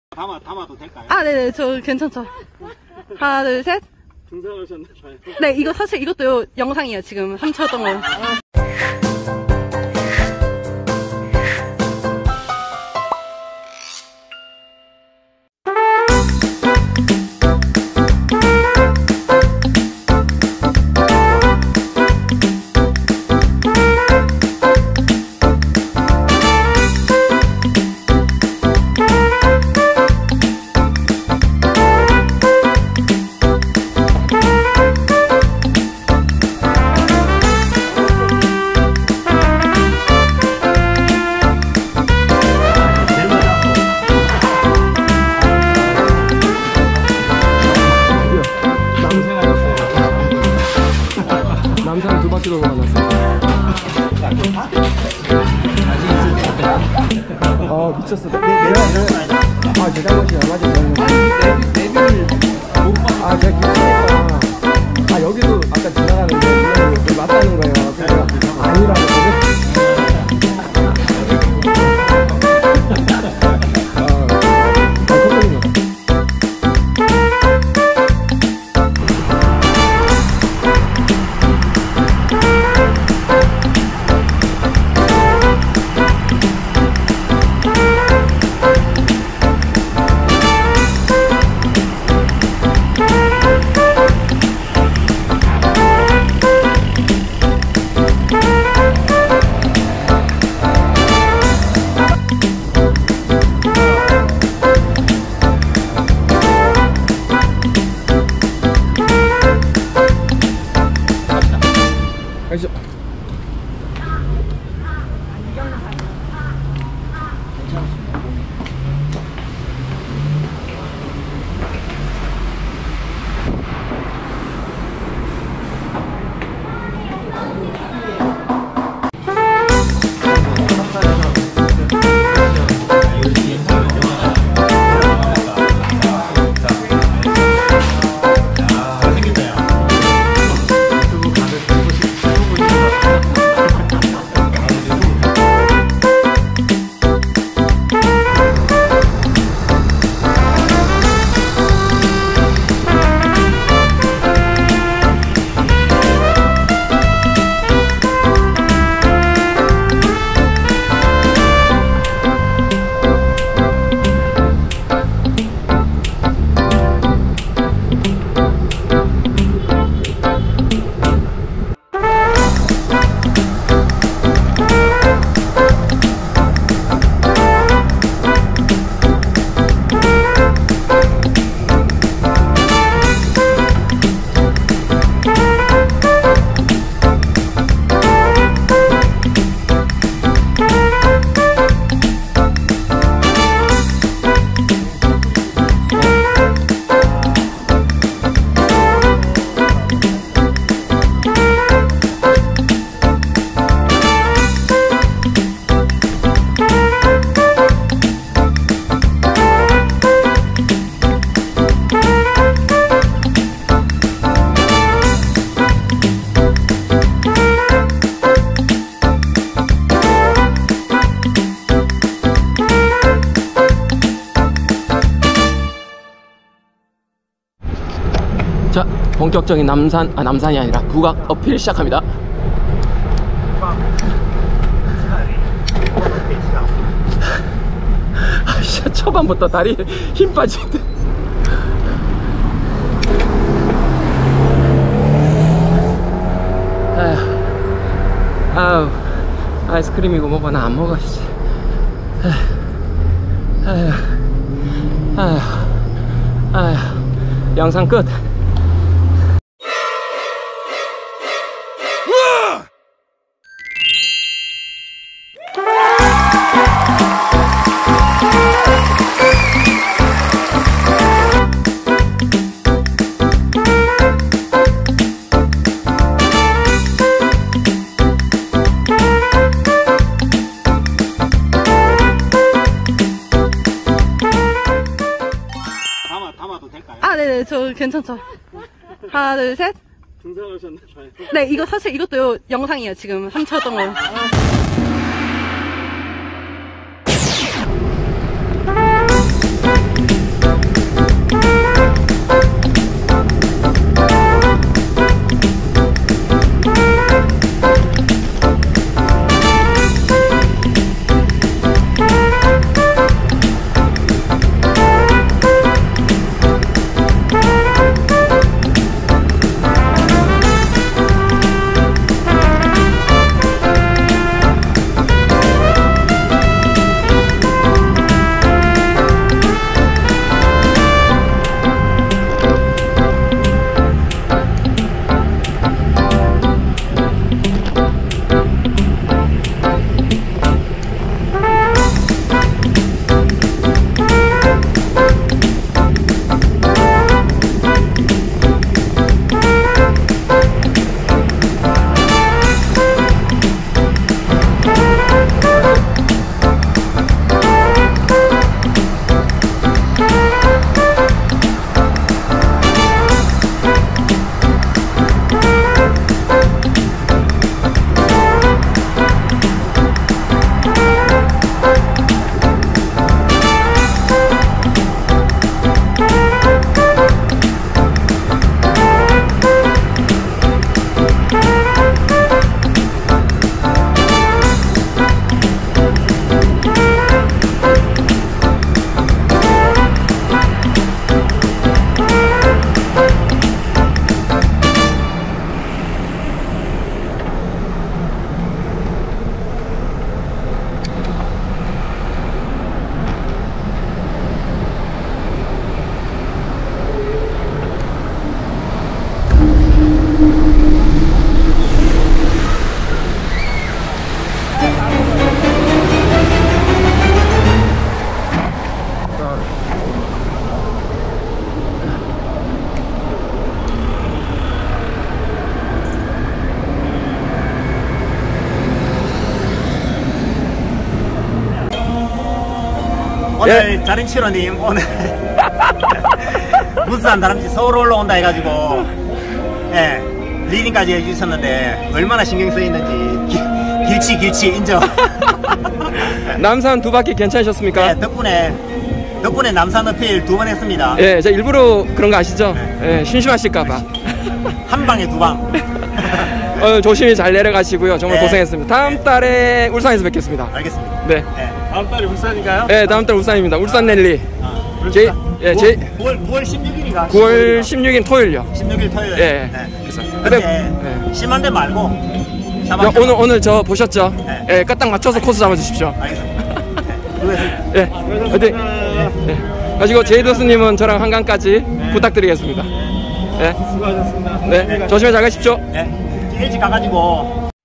담아도 될까요? 아, 네네, 저 괜찮죠. 하나, 둘, 셋. 등산하셨나봐요. 네, 이거 사실 이것도 영상이에요, 지금. 3초 동안. 남산 2바퀴 만났어요. 미쳤어. 제 잘못이야. 맞아. 내비를 제가 기억하니까 여기도 아까 지나가는데 맞다는 거예요. 그래서 아니라고. 가시죠. 자, 본격적인 남산이 아니라 국악 어필 시작합니다. 진짜 초반부터 다리 힘 빠지는데. 아유, 아이스크림이고 뭐고 나 안 먹어. 영상 끝. 담아도 될까요? 아, 네네, 저 괜찮죠. 하나, 둘, 셋. 등산하셨나봐요. 네, 이거 사실 이것도 영상이에요, 지금. 3초 동안. 오늘 자린치로님 오늘 무수한 다람쥐 서울 올라온다 해가지고 예 리딩까지 해주셨는데 얼마나 신경 쓰이는지 길치 인정. 남산 두 바퀴 괜찮으셨습니까? 네, 덕분에 남산 어필 2번 했습니다. 예, 제가 일부러 그런 거 아시죠? 예, 심심하실까봐. 한 방에 2방. 조심히 잘 내려가시고요. 정말 네. 고생했습니다. 다음 달에 울산에서 뵙겠습니다. 알겠습니다. 네. 네. 다음 달에 울산인가요? 네, 다음 달 울산입니다. 울산 랠리. 제, 예, 9월 16일인가? 9월 16일 토요일요. 16일 토요일. 예. 네. 근데, 근데 심한 데 말고. 오늘 저 보셨죠? 네. 예, 까딱 맞춰서 코스 잡아주십시오. 알겠습니다. 네. 예, 화이팅! 예. 가지고 제이더스님은 저랑 한강까지 부탁드리겠습니다. 예. 수고하셨습니다. 네, 조심히 잘 가십시오. 네. 일찍 가가지고